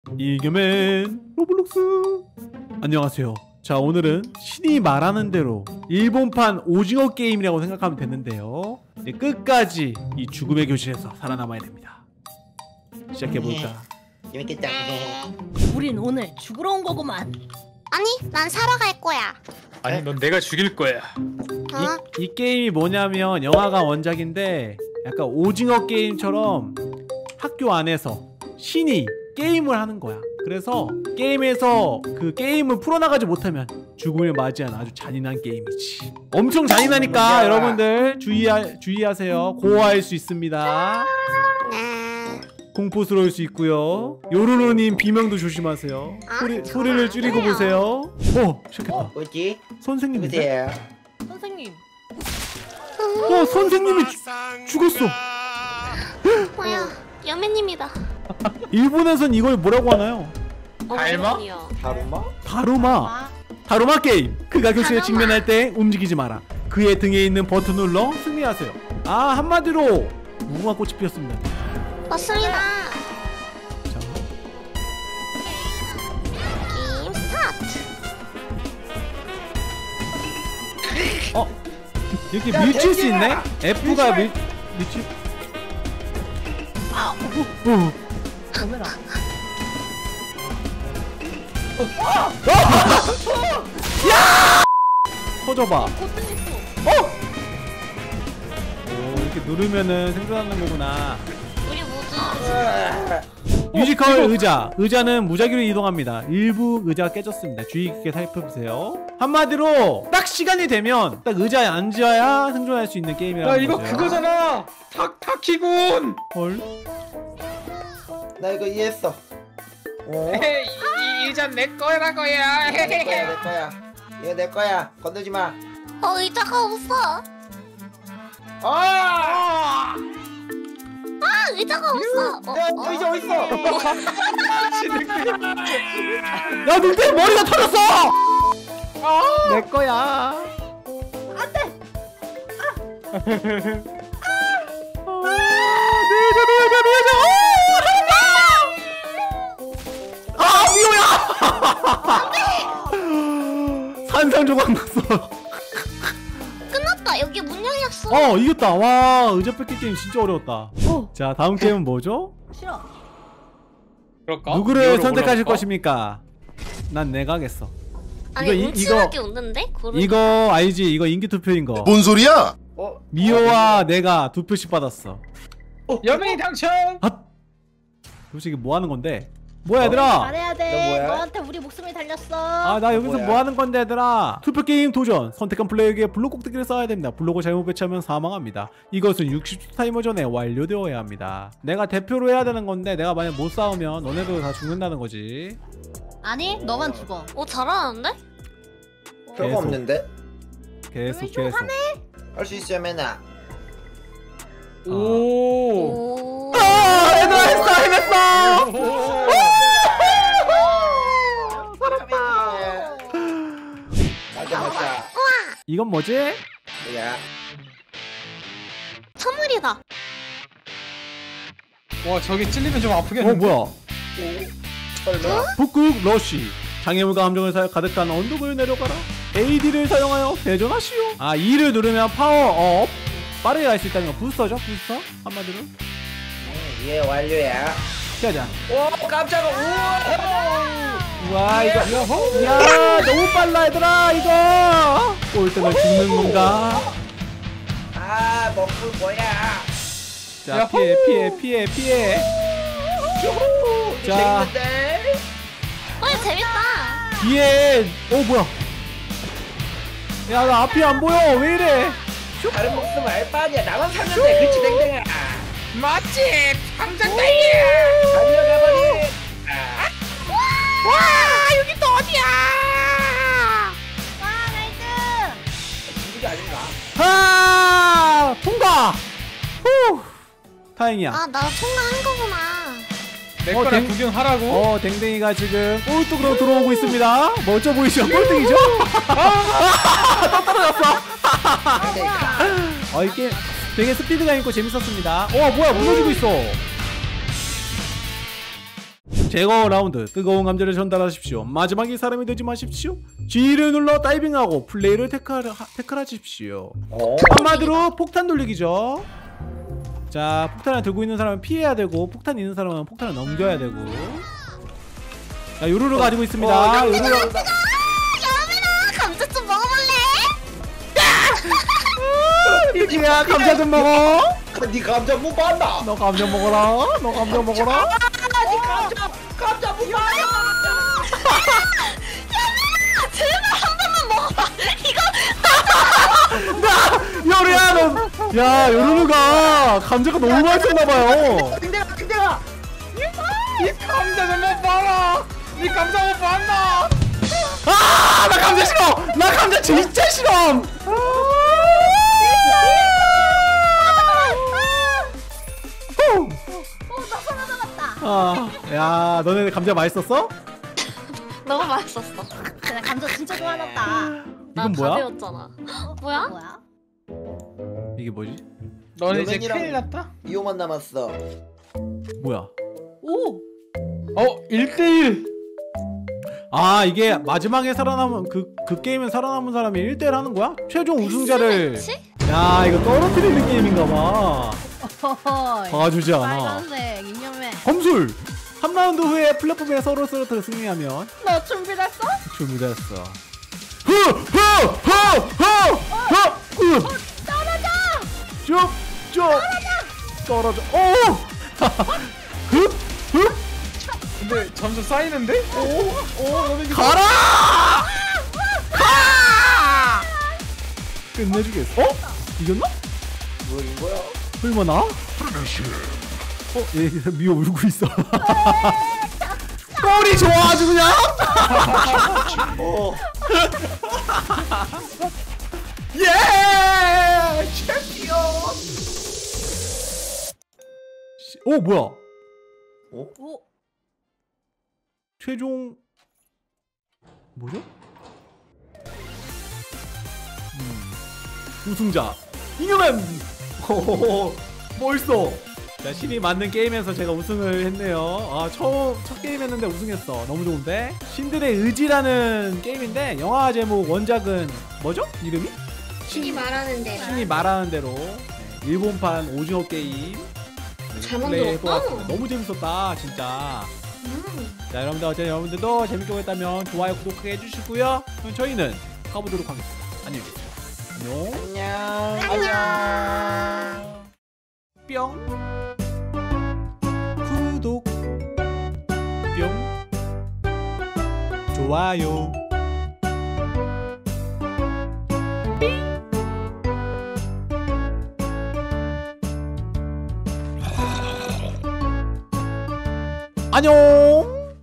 이겨맨 로블록스. 안녕하세요. 자, 오늘은 신이 말하는 대로 일본판 오징어 게임이라고 생각하면 되는데요, 끝까지 이 죽음의 교실에서 살아남아야 됩니다. 시작해볼까? 재밌겠다. 우린 오늘 죽으러 온 거구만. 아니, 난 사러 갈 거야. 아니, 넌 내가 죽일 거야. 이 게임이 뭐냐면 영화가 원작인데 약간 오징어 게임처럼 학교 안에서 신이 게임을 하는 거야. 그래서 게임에서 그 게임을 풀어나가지 못하면 죽음을 맞이하는 아주 잔인한 게임이지. 엄청 잔인하니까 여러분들 주의하세요. 고어할 수 있습니다. 공포스러울 수 있고요. 요루루님 비명도 조심하세요. 소리를 줄이고 보세요. 시작했다. 뭐지? 선생님인데? 누구세요? 선생님. 선생님이 죽었어. 뭐야, 여매님이다. 일본에선 이걸 뭐라고 하나요? 달마? 다루마? 다루마 게임. 그가 교실에 직면할 때 움직이지 마라. 그의 등에 있는 버튼 눌러 승리하세요. 한마디로 무궁화 꽃이 피었습니다. 맞습니다. 자, 게임 스타트. 이렇게 밀칠 수 있네? F가 밀칠. 오메라. 터져봐. 이렇게 누르면은 생존하는 거구나. 우리 모두 뮤지컬 의자는 무작위로 이동합니다. 일부 의자가 깨졌습니다. 주의 깊게 살펴보세요. 한마디로 딱 시간이 되면 딱 의자에 앉아야 생존할 수 있는 게임이라는 야, 이거 거죠. 그거잖아. 타키군. 헐? 나 이거 이해했어. 이 의자 내 거라고야. 내 거야. 이거 내 거야. 건들지 마. 의자가 없어. 의자가 없어. 야, 의자 어딨어? 야, 늑대 머리가 터졌어! 내 거야. 산산조각 났어. 끝났다. 여기 문 열렸어. 이겼다. 와, 의자 뺏기 게임 진짜 어려웠다. 자, 다음 게임은 뭐죠? 싫어. 그럴까? 누구를 선택하실 것입니까? 난 내가 하겠어. 아니, 음침하게 웃는데? 이거 알지? 이거 인기투표인 거. 뭔 소리야? 미호와 내가 2표씩 받았어. 여명이 당첨. 솔직히 뭐 하는 건데? 뭐야, 얘들아? 잘해야 너 돼. 뭐야? 너한테 우리 목숨이 달렸어. 나 여기서 뭐야? 뭐 하는 건데, 얘들아? 투표 게임 도전. 선택한 플레이어에게 블록 꼭대기를 쌓아야 됩니다. 블록을 잘못 배치하면 사망합니다. 이것은 60초 타이머 전에 완료되어야 합니다. 내가 대표로 해야 되는 건데 내가 만약 못 싸우면 너네도 다 죽는다는 거지. 아니, 너만 죽어. 잘하는데? 별거 없는데? 계속. 할 수 있어요, 맨날. 오. 얘들아, 해냈어! 맞아. 이건 뭐지? 뭐야? 선물이다. 와, 저기 찔리면 좀 아프겠는데. 뭐야? 설마? 북극 러쉬. 장애물과 함정을 가득한 언덕을 내려가라. AD를 사용하여 대전하시오. E를 누르면 파워업. 빠르게 갈 수 있다는 거. 부스터죠? 부스터? 한마디로. 예, 완료야. 피하자. 오, 깜짝아. 우와, 이거. 야, 너무 빨라, 얘들아, 이거. 꼴등을 죽는 건가? 먹물 뭐야? 자, 피해. 자, 재밌는데? 재밌다. 뒤에. 뭐야. 야, 나 앞이 안 보여. 왜 이래? 다른 목숨 알 바 아니야. 나만 살면 돼. 그치, 댕댕아. 맞지? 당장 달려. 달려가버리. 와, 여기 또 어디야? 나이스. 이게 아닌가? 통과. 후. 다행이야. 나 통과한 거구나. 내 거랑 구경하라고? 댕댕이가 지금 꼴등으로 들어오고 있습니다. 멋져 보이시죠? 꼴등이죠? 또 떨어졌어. 이게 되게 스피드가 있고 재밌었습니다. 뭐야, 무너지고 있어. 제거 라운드. 뜨거운 감자를 전달하십시오. 마지막에 사람이 되지 마십시오. G를 눌러 다이빙하고 플레이를 태클하십시오. 한마디로 폭탄 돌리기죠. 자, 폭탄을 들고 있는 사람은 피해야 되고 폭탄 있는 사람은 폭탄을 넘겨야 되고. 자, 요루루 가지고 있습니다. 요루루. 여민아 감자 좀 먹어볼래? 이지야 감자 좀 먹어. 니 감자 못 봤나? 너 감자 먹어라. 너 감자 먹어라. 니 감자 못 봤나? 제발 한 번만 먹어봐. 이거 요루야 너. 야, 요루루가 감자가 너무 맛있었나봐요. 등대가 이 감자 좀 못 봐라. 이 감자 못 봤나? 아, 나 감자 싫어. 나 감자 진짜 싫어. 나 하나 남았다. 아, 야, 너네 감자 맛있었어? 너무 맛있었어. 그래 감자 진짜 좋아한다. 이건 뭐야? 다 배웠잖아. 뭐야? 뭐야? 이게 뭐지? 너는 이제 여맨이랑 큰일 났다. 이호만 남았어. 뭐야? 오. 1대1. 아, 이게 마지막에 살아남은 그 게임에 살아남은 사람이 1대1 하는 거야? 최종 우승자를. 매치? 야, 이거 떨어뜨리는 게임인가 봐. 허허이. 봐주지 않아. 빨간색 인념해. 검술. 3라운드 후에 플랫폼에 서로 쓰러뜨려 승리하면 너 준비됐어? 준비됐어. 떨어져. 쭉쭉 떨어져. 오! 근데 점점 쌓이는데? 가라! 가! 끝내주겠어? 이겼나? 뭐인 거야? 얼마나? 얘 미호 울고 있어. 꼴이 좋아 아주 그냥. 예! 챔피언. 오, 뭐야? 오. 최종 뭐죠? 우승자 잉여맨. 호호호, 멋있어. 자, 신이 맞는 게임에서 제가 우승을 했네요. 아, 첫 게임 했는데 우승했어. 너무 좋은데? 신들의 의지라는 게임인데 영화 제목 원작은 뭐죠? 이름이? 신이 말하는 대로. 신이 말하는 대로. 네, 일본판 오징어 게임 잘 플레이 만들었다. 해보았습니다. 너무 재밌었다 진짜. 자, 여러분들 어쨌든 여러분들도 재밌게 보셨다면 좋아요 구독하게 해주시고요. 그럼 저희는 가보도록 하겠습니다. 안녕히 계세요. 안녕. 안녕. 뿅. 구독. 뿅. 좋아요. 안녕.